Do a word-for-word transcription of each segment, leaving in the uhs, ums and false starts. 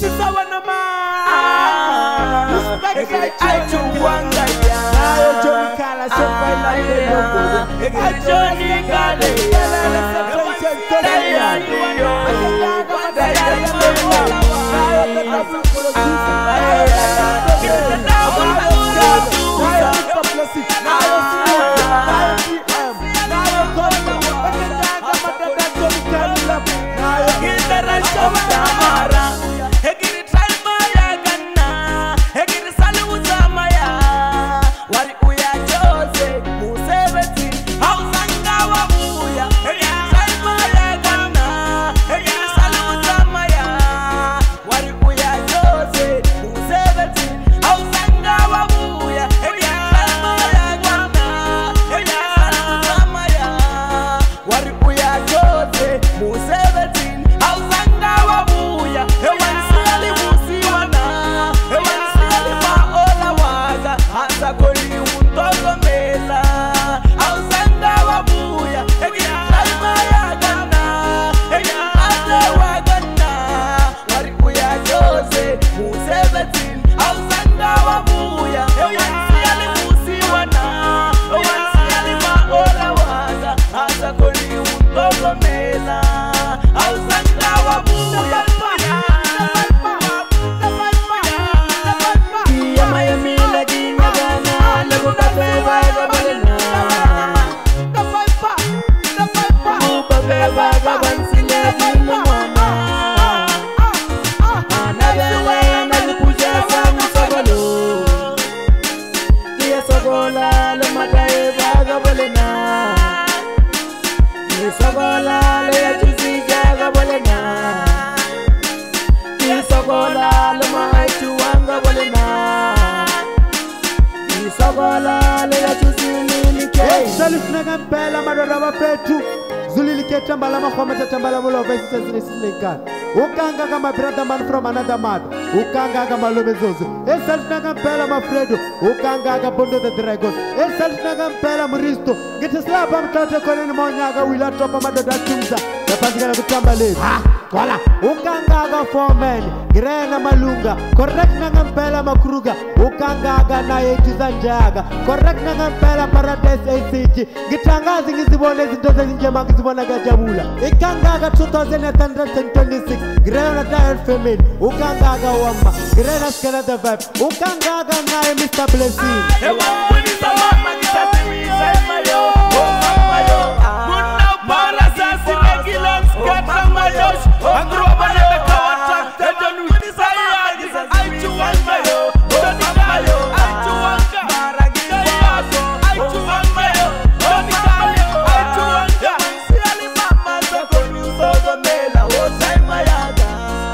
Ukanga kama brother man from another mother. Ukanga kama lomezozo. Esal nagampela mafredo. Ukanga kama bondo the dragon. Esal nagampela muristo. Get a slap am tata kone ni monyaga wila topa madoda tumza. Napazikana kutamba lezi. Ha, wala. Ukanga kama foreman. Grena malunga. Correct nagampela makruga. Ukanga kama na yetuza njaga. Correct nagampela paradise A C G. Gitangazi ngizibone zindoze zinjema ngizibona gajabula. Ikanga kama two thousand eight hundred twenty-six. Grena dial femin. Ukanga kama wamba. Grena skena the vibe. Ukanga kama na Mister Blessing. Ewa wini samama nitasimi mayo. Oh mayo. Muna para sasi megilans kata mayos. Angro bana beka wata. Ejon wini samama nitasimi mayo. Joni mayo. Aichuanga. Maragi baso. Aichuanga. Joni mayo. Aichuanga. Siali mama soko nyuso mela. Oh sai mayaga.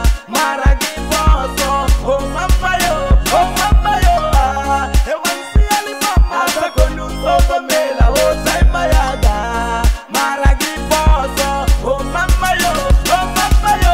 Maragi baso. Oh mama yo. Oh mama yo. Ewa siali mama soko nyuso mela. Oh sai mayaga. Maragi baso. Oh mama yo. Oh mama yo.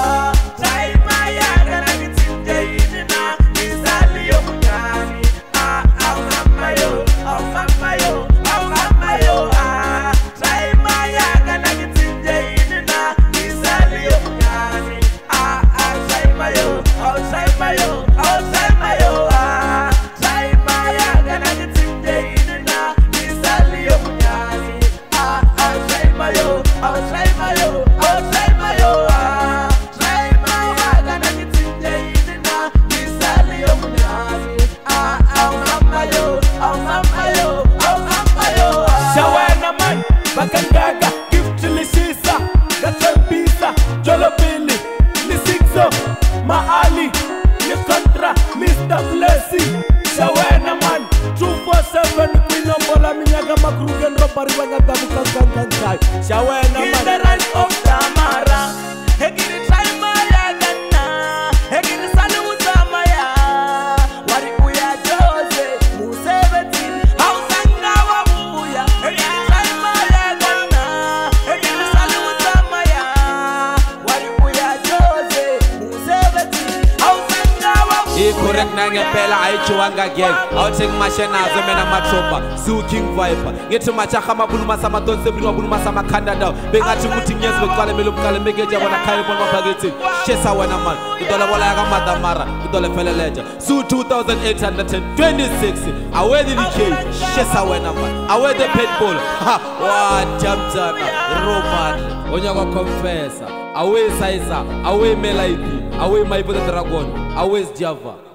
Sai mayaga na kitinje inina. Isali yo munyani. Ah ah mama yo. Oh mama yo. Oh mama yo. Ah sai mayaga na kitinje inina. Isali yo munyani. Ah ah sai mayo. Oh sai mayo. Oh sai mayo. Ah sai mayaga na kitinje inina. Isali yo munyani. Ah ah sai mayo. Oh sai mayo. Oh sai mayo. Ah sai mayaga na kitinje inina. Isali yo munyani. Ah ah mama yo. Oh mama yo. Oh mama yo. Shawana man. Bakangaga. Gift lisisa. Gatambisa. Jolopili. Lisixo. Maali. Ni kontra. Mister Blessing. Shawana man. two four seven. Queen of Bola Minyaga Makrugen Robari Wanga Bukankankai. Shawana man. In the right of Tamara. Hegiri Taimaya Gana. Hegiri Salu Zamaya. Wari Uya Jose. Museveti. Hausanga Wabuya. Hegiri Taimaya Gana. Hegiri Salu Zamaya. Wari Uya Jose. Museveti. Hausanga Wabuya. Ayi correct na ngempela ayichiwanga gang. Awuthi ngimashe nazo mina matropa. Su King Viper. Ngithi machaha mabuluma samatonse bringa buluma samakhanda dawo. Bengathi ukuthi ngiyezwe qale mele umqale mekeje bona khaya bona maphakethi. Shesa wena man. Idola bola yaka madamara. Idola fele leja. Su two thousand eight hundred twenty-six. Away the K. Shesa wena man. Away the paintball. Ha. Wa jamjana. Roman. Onyaka confessor. Away Sizer. Away Melody. Away my brother Dragon. Away Java.